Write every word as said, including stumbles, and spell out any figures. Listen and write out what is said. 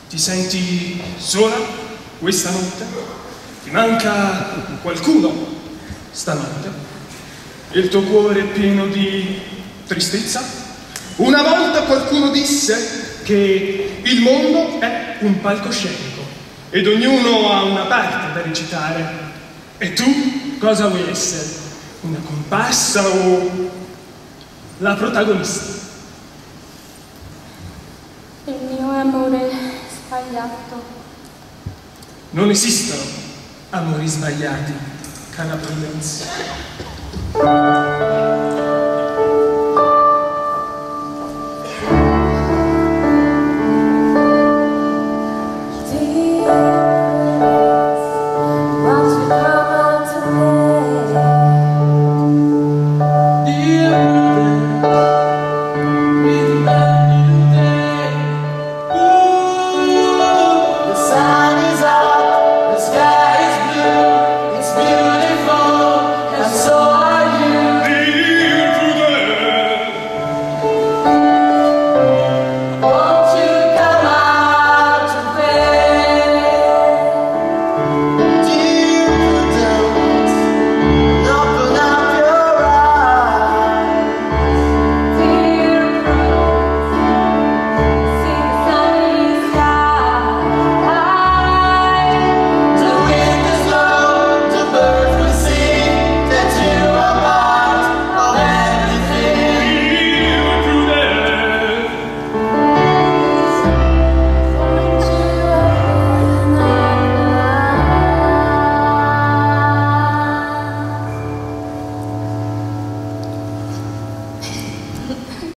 Ti senti sola questa notte? Ti manca qualcuno stanotte? Il tuo cuore è pieno di tristezza? Una volta qualcuno disse che il mondo è un palcoscenico ed ognuno ha una parte da recitare. E tu cosa vuoi essere? Una comparsa o la protagonista? Il mio amore sbagliato. Non esistono amori sbagliati, cara Prudenza.